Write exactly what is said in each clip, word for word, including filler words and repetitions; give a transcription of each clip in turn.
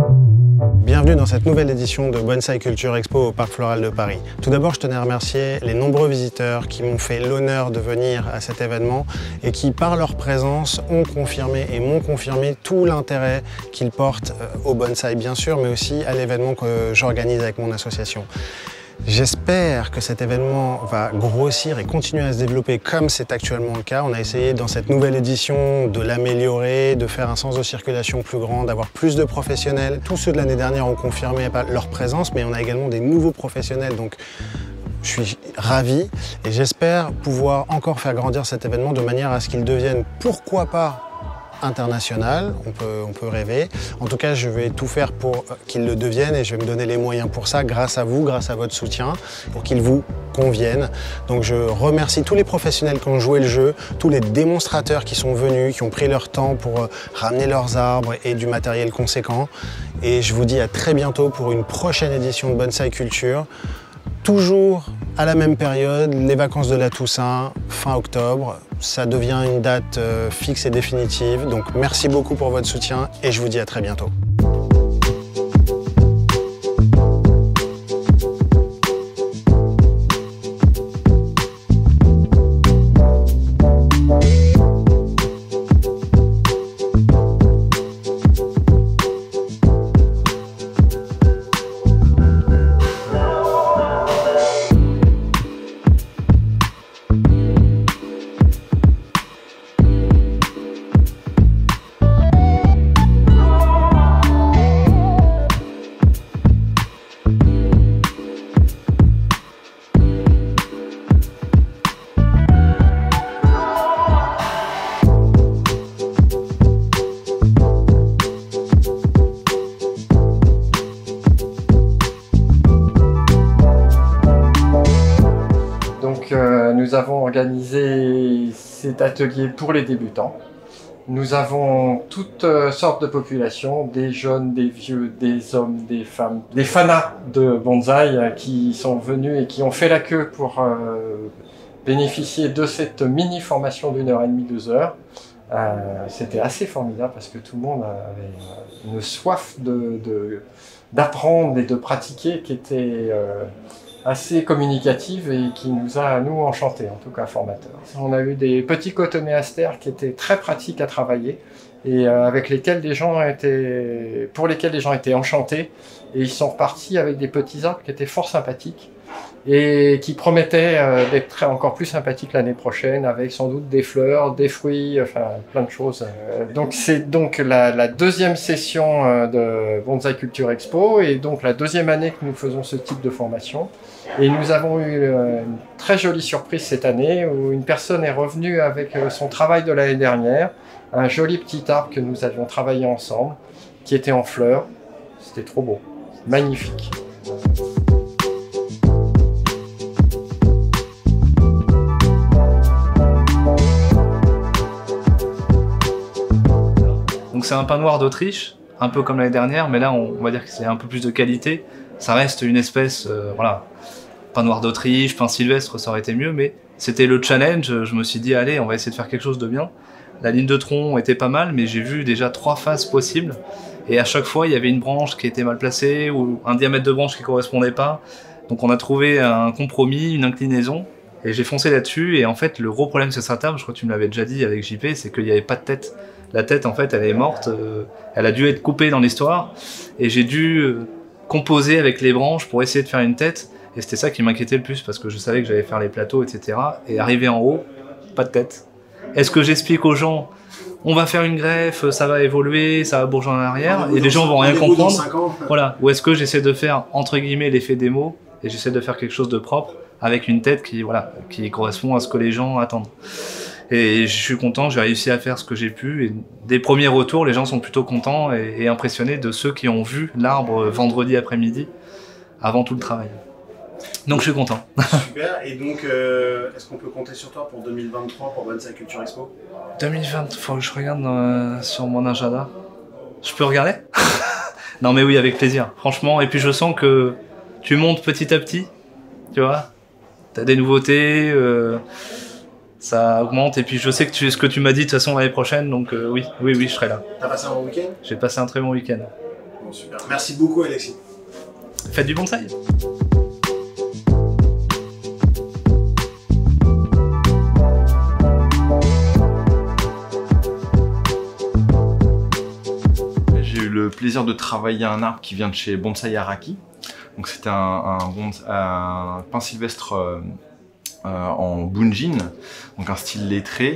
Bienvenue dans cette nouvelle édition de Bonsai Culture Expo au Parc Floral de Paris. Tout d'abord, je tenais à remercier les nombreux visiteurs qui m'ont fait l'honneur de venir à cet événement et qui, par leur présence, ont confirmé et m'ont confirmé tout l'intérêt qu'ils portent au bonsai, bien sûr, mais aussi à l'événement que j'organise avec mon association. J'espère que cet événement va grossir et continuer à se développer comme c'est actuellement le cas. On a essayé dans cette nouvelle édition de l'améliorer, de faire un sens de circulation plus grand, d'avoir plus de professionnels. Tous ceux de l'année dernière ont confirmé leur présence, mais on a également des nouveaux professionnels. Donc je suis ravi et j'espère pouvoir encore faire grandir cet événement de manière à ce qu'il devienne, pourquoi pas, international, on peut, on peut rêver. En tout cas, je vais tout faire pour qu'il le devienne et je vais me donner les moyens pour ça, grâce à vous, grâce à votre soutien, pour qu'il vous convienne. Donc je remercie tous les professionnels qui ont joué le jeu, tous les démonstrateurs qui sont venus, qui ont pris leur temps pour ramener leurs arbres et du matériel conséquent. Et je vous dis à très bientôt pour une prochaine édition de Bonsai Culture. Toujours à la même période, les vacances de la Toussaint, fin octobre. Ça devient une date euh, fixe et définitive. Donc merci beaucoup pour votre soutien et je vous dis à très bientôt. Euh, nous avons organisé cet atelier pour les débutants. Nous avons toutes euh, sortes de populations, des jeunes, des vieux, des hommes, des femmes, des fanas de bonsaï euh, qui sont venus et qui ont fait la queue pour euh, bénéficier de cette mini-formation d'une heure et demie, deux heures. Euh, C'était assez formidable parce que tout le monde avait une soif de, de, d'apprendre et de pratiquer qui était euh, assez communicative et qui nous a, nous, enchantés, en tout cas formateurs. On a eu des petits cotonéastères qui étaient très pratiques à travailler et euh, avec lesquels les gens étaient, pour lesquels les gens étaient enchantés, et ils sont repartis avec des petits arbres qui étaient fort sympathiques et qui promettaient euh, d'être encore plus sympathiques l'année prochaine, avec sans doute des fleurs, des fruits, enfin plein de choses. Donc c'est donc la, la deuxième session euh, de Bonsai Culture Expo et donc la deuxième année que nous faisons ce type de formation. Et nous avons eu euh, une très jolie surprise cette année où une personne est revenue avec euh, son travail de l'année dernière, un joli petit arbre que nous avions travaillé ensemble, qui était en fleurs. C'était trop beau, magnifique. Donc c'est un pin noir d'Autriche, un peu comme l'année dernière, mais là on, on va dire que c'est un peu plus de qualité. Ça reste une espèce, euh, voilà, pin noir d'Autriche, pin sylvestre, ça aurait été mieux, mais c'était le challenge. Je me suis dit, allez, on va essayer de faire quelque chose de bien. La ligne de tronc était pas mal, mais j'ai vu déjà trois faces possibles. Et à chaque fois, il y avait une branche qui était mal placée ou un diamètre de branche qui correspondait pas. Donc on a trouvé un compromis, une inclinaison. Et j'ai foncé là-dessus. Et en fait, le gros problème sur cette arbre, je crois que tu me l'avais déjà dit avec J P, c'est qu'il n'y avait pas de tête. La tête, en fait, elle est morte. Euh, elle a dû être coupée dans l'histoire. Et j'ai dû euh, composer avec les branches pour essayer de faire une tête. Et c'était ça qui m'inquiétait le plus parce que je savais que j'allais faire les plateaux, et cetera. Et arriver en haut, pas de tête. Est-ce que j'explique aux gens, on va faire une greffe, ça va évoluer, ça va bourger en arrière, et les gens vont rien comprendre. Voilà. Ou est-ce que j'essaie de faire, entre guillemets, l'effet démo, et j'essaie de faire quelque chose de propre, avec une tête qui, voilà, qui correspond à ce que les gens attendent. Et je suis content, j'ai réussi à faire ce que j'ai pu, et des premiers retours, les gens sont plutôt contents et, et impressionnés de ceux qui ont vu l'arbre vendredi après-midi, avant tout le travail. Donc je suis content. Super, et donc euh, est-ce qu'on peut compter sur toi pour deux mille vingt-trois pour Bonsai Culture Expo? deux mille vingt, faut que je regarde euh, sur mon agenda. Je peux regarder? Non mais oui, avec plaisir, franchement. Et puis je sens que tu montes petit à petit, tu vois. T'as des nouveautés, euh, ça augmente. Et puis je sais que tu, ce que tu m'as dit de toute façon l'année prochaine, donc euh, oui, oui, oui, je serai là. T'as passé un bon week-end? J'ai passé un très bon week-end. Bon, Bon, super. Merci beaucoup, Alexis. Faites du bonsaï. J'ai eu le plaisir de travailler un arbre qui vient de chez Bonsai Araki. Donc c'était un, un, un pin sylvestre euh, euh, en bunjin, donc un style lettré.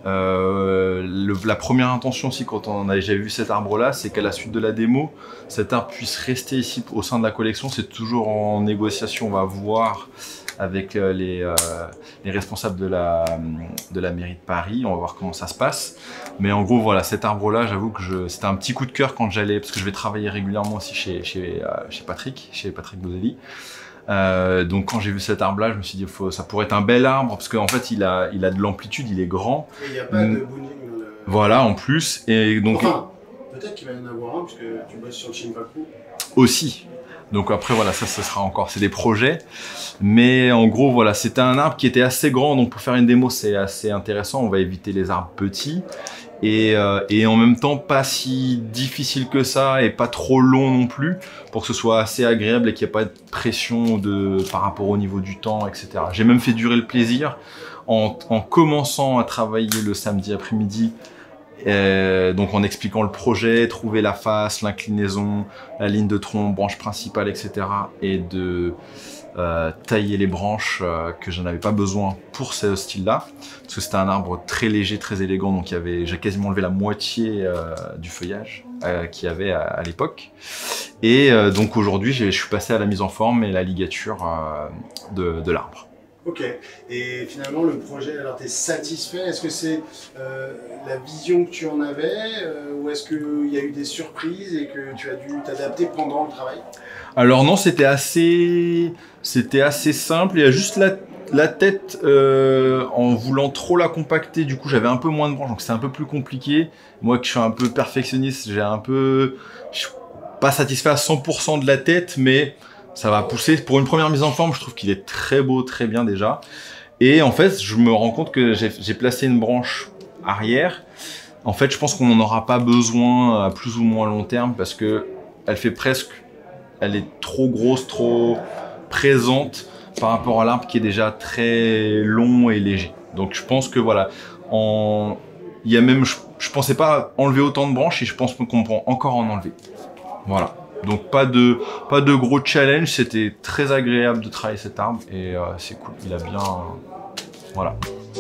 Euh, le, la première intention aussi quand on a déjà vu cet arbre là, c'est qu'à la suite de la démo, cet arbre puisse rester ici au sein de la collection. C'est toujours en négociation, on va voir avec les, euh, les responsables de la, de la mairie de Paris, on va voir comment ça se passe. Mais en gros voilà, cet arbre là, j'avoue que c'était un petit coup de cœur quand j'allais, parce que je vais travailler régulièrement aussi chez, chez, euh, chez Patrick, chez Patrick Boselli. Euh, donc quand j'ai vu cet arbre là, je me suis dit faut, ça pourrait être un bel arbre, parce qu'en fait il a, il a de l'amplitude, il est grand. Et il n'y a pas de bunjin dans le... Voilà, en plus. Et donc, enfin, peut-être qu'il va y en avoir un, puisque tu bosses sur le Shinpaku. Aussi. Donc après voilà, ça ce sera encore, c'est des projets, mais en gros voilà, c'était un arbre qui était assez grand, donc pour faire une démo c'est assez intéressant. On va éviter les arbres petits et, euh, et en même temps pas si difficile que ça et pas trop long non plus, pour que ce soit assez agréable et qu'il n'y ait pas de pression de, par rapport au niveau du temps, et cetera. J'ai même fait durer le plaisir en, en commençant à travailler le samedi après-midi. Euh, donc en expliquant le projet, trouver la face, l'inclinaison, la ligne de tronc, branche principale, et cetera. Et de euh, tailler les branches euh, que je n'avais pas besoin pour ce style-là, parce que c'était un arbre très léger, très élégant. Donc j'ai quasiment enlevé la moitié euh, du feuillage euh, qu'il y avait à, à l'époque. Et euh, donc aujourd'hui, je suis passé à la mise en forme et la ligature euh, de, de l'arbre. Ok, et finalement le projet, alors tu es satisfait? Est-ce que c'est euh, la vision que tu en avais euh, ou est-ce qu'il y a eu des surprises et que tu as dû t'adapter pendant le travail? Alors non, c'était assez, c'était assez simple, il y a juste la, la tête, euh, en voulant trop la compacter, du coup j'avais un peu moins de branches, donc c'était un peu plus compliqué. Moi qui suis un peu perfectionniste, j'ai un peu, je suis pas satisfait à cent pour cent de la tête, mais ça va pousser. Pour une première mise en forme, je trouve qu'il est très beau, très bien déjà. Et en fait, je me rends compte que j'ai placé une branche arrière. En fait, je pense qu'on n'en aura pas besoin à plus ou moins long terme parce que elle fait presque, elle est trop grosse, trop présente par rapport à l'arbre qui est déjà très long et léger. Donc, je pense que voilà, en, il y a même, je, je pensais pas enlever autant de branches et je pense qu'on peut encore en enlever. Voilà. Donc pas de, pas de gros challenge, c'était très agréable de travailler cet arbre et euh, c'est cool, il a bien... Euh, voilà.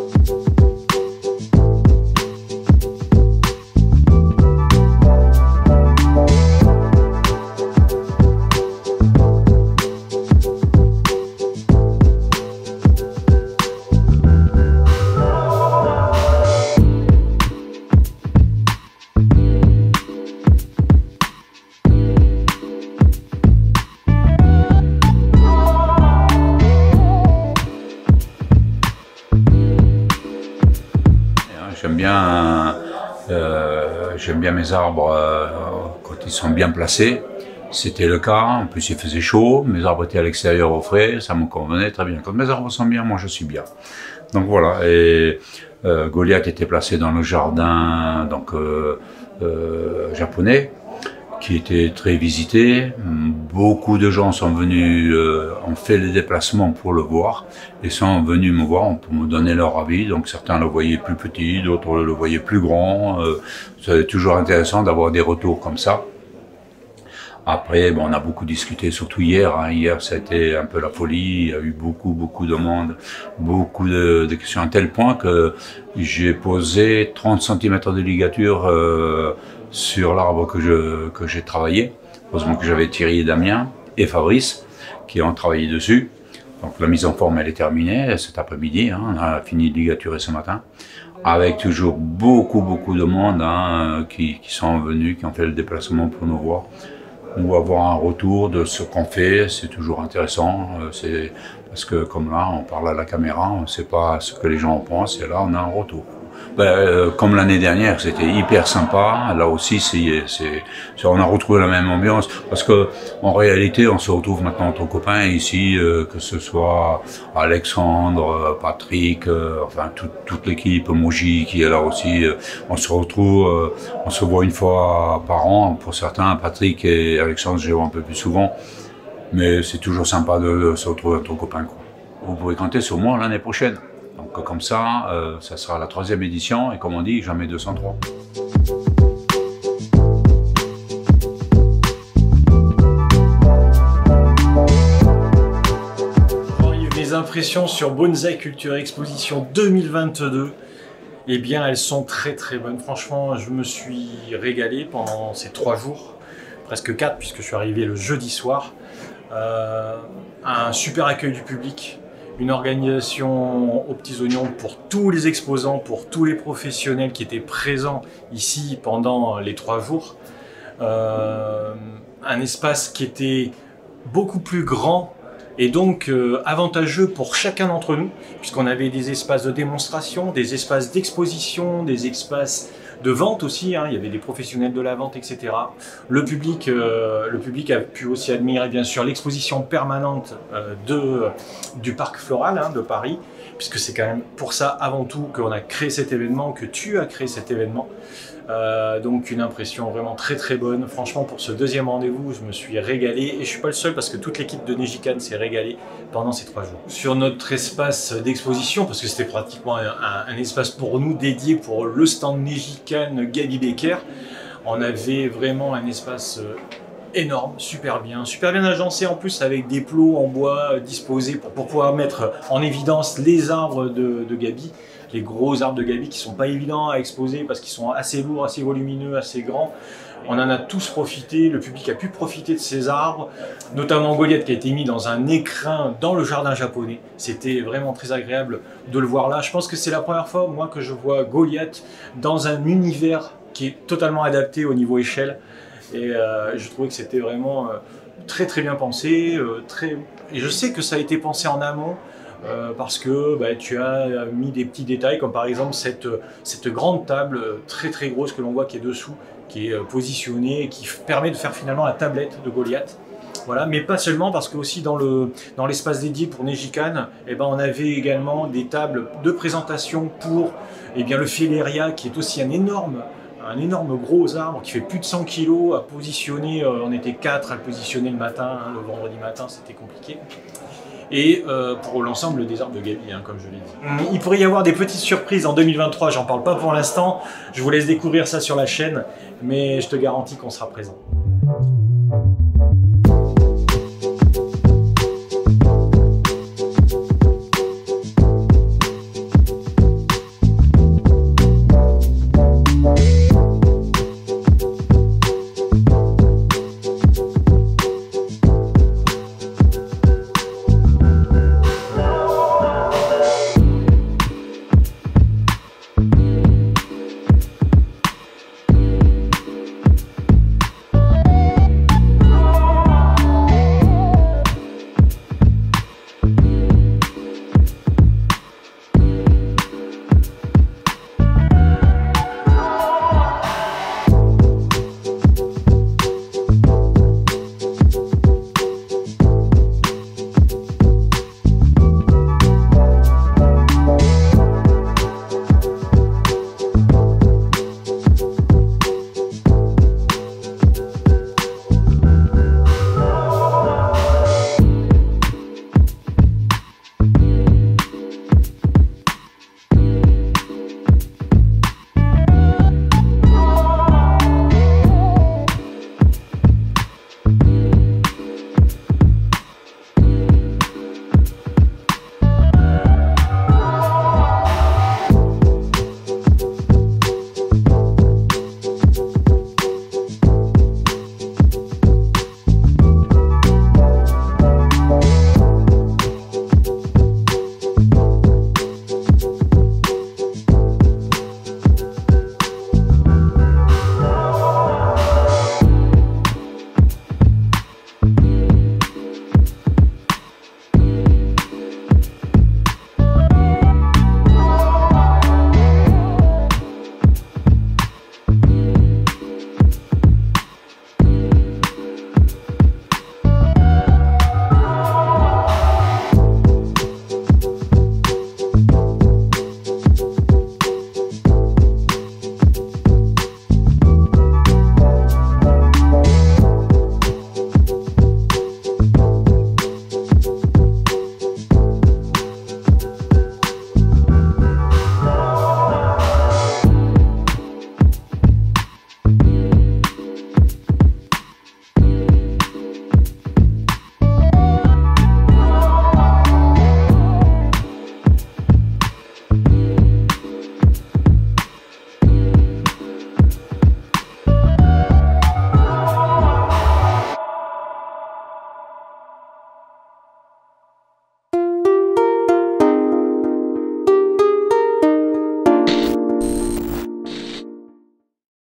J'aime bien, euh, j'aime bien mes arbres euh, quand ils sont bien placés. C'était le cas, en plus il faisait chaud, mes arbres étaient à l'extérieur au frais, ça me convenait très bien. Quand mes arbres sont bien, moi je suis bien. Donc voilà, et euh, Goliath était placé dans le jardin donc, euh, euh, japonais, qui était très visité. Beaucoup de gens sont venus, euh, ont fait les déplacements pour le voir et sont venus me voir pour me donner leur avis. Donc certains le voyaient plus petit, d'autres le voyaient plus grand. Euh, c'est toujours intéressant d'avoir des retours comme ça. Après, bon, on a beaucoup discuté, surtout hier. Hein. Hier, ça a été un peu la folie. Il y a eu beaucoup, beaucoup de monde, beaucoup de, de questions, à tel point que j'ai posé trente centimètres de ligature euh, sur l'arbre que je que j'ai travaillé. Heureusement que j'avais Thierry et Damien et Fabrice qui ont travaillé dessus. Donc la mise en forme, elle est terminée cet après-midi. Hein. On a fini de ligaturer ce matin. Avec toujours beaucoup, beaucoup de monde hein, qui, qui sont venus, qui ont fait le déplacement pour nous voir. Ou avoir un retour de ce qu'on fait, c'est toujours intéressant. C'est parce que comme là, on parle à la caméra, on ne sait pas ce que les gens en pensent, et là, on a un retour. ben, euh, comme l'année dernière, c'était hyper sympa. Là aussi, c'est, c'est, c'est, on a retrouvé la même ambiance parce que en réalité, on se retrouve maintenant entre copains ici, euh, que ce soit Alexandre, Patrick, euh, enfin tout, toute l'équipe, Moji qui est là aussi. Euh, on se retrouve, euh, on se voit une fois par an pour certains. Patrick et Alexandre, je les vois un peu plus souvent, mais c'est toujours sympa de, de se retrouver entre copains, quoi. Vous pouvez compter sur moi l'année prochaine. Donc comme ça, euh, ça sera la troisième édition et comme on dit, jamais deux cent trois. Mes impressions sur Bonsaï Culture Exposition deux mille vingt-deux, eh bien elles sont très très bonnes. Franchement, je me suis régalé pendant ces trois jours, presque quatre puisque je suis arrivé le jeudi soir. Euh, un super accueil du public. Une organisation aux petits oignons pour tous les exposants, pour tous les professionnels qui étaient présents ici pendant les trois jours. Euh, un espace qui était beaucoup plus grand et donc euh, avantageux pour chacun d'entre nous, puisqu'on avait des espaces de démonstration, des espaces d'exposition, des espaces de vente aussi, hein. Il y avait des professionnels de la vente, et cetera. Le public, euh, le public a pu aussi admirer bien sûr l'exposition permanente euh, de, du Parc Floral hein, de Paris, puisque c'est quand même pour ça avant tout qu'on a créé cet événement, que tu as créé cet événement. Euh, donc une impression vraiment très très bonne. Franchement, pour ce deuxième rendez-vous, je me suis régalé et je suis pas le seul parce que toute l'équipe de Nejikan s'est régalée pendant ces trois jours. Sur notre espace d'exposition, parce que c'était pratiquement un, un, un espace pour nous dédié pour le stand Nejikan Gaby Becker, on avait vraiment un espace énorme, super bien, super bien agencé en plus avec des plots en bois disposés pour, pour pouvoir mettre en évidence les arbres de, de Gaby. Les gros arbres de Gaby qui sont pas évidents à exposer parce qu'ils sont assez lourds, assez volumineux, assez grands. On en a tous profité, le public a pu profiter de ces arbres, notamment Goliath qui a été mis dans un écrin dans le jardin japonais. C'était vraiment très agréable de le voir là. Je pense que c'est la première fois, moi, que je vois Goliath dans un univers qui est totalement adapté au niveau échelle. Et euh, je trouvais que c'était vraiment euh, très très bien pensé. Euh, très... Et je sais que ça a été pensé en amont. Euh, parce que bah, tu as mis des petits détails comme par exemple cette, cette grande table très très grosse que l'on voit qui est dessous, qui est positionnée et qui permet de faire finalement la tablette de Goliath. Voilà, mais pas seulement parce que aussi dans le dans l'espace dédié pour Nejikan, eh ben, on avait également des tables de présentation pour eh bien, le Filaria qui est aussi un énorme un énorme gros arbre qui fait plus de cent kilos à positionner. Euh, on était quatre à le positionner le matin, hein, le vendredi matin c'était compliqué. Et euh, pour l'ensemble des arbres de Gaby, hein, comme je l'ai dit. Il pourrait y avoir des petites surprises en deux mille vingt-trois, j'en parle pas pour l'instant, je vous laisse découvrir ça sur la chaîne, mais je te garantis qu'on sera présent.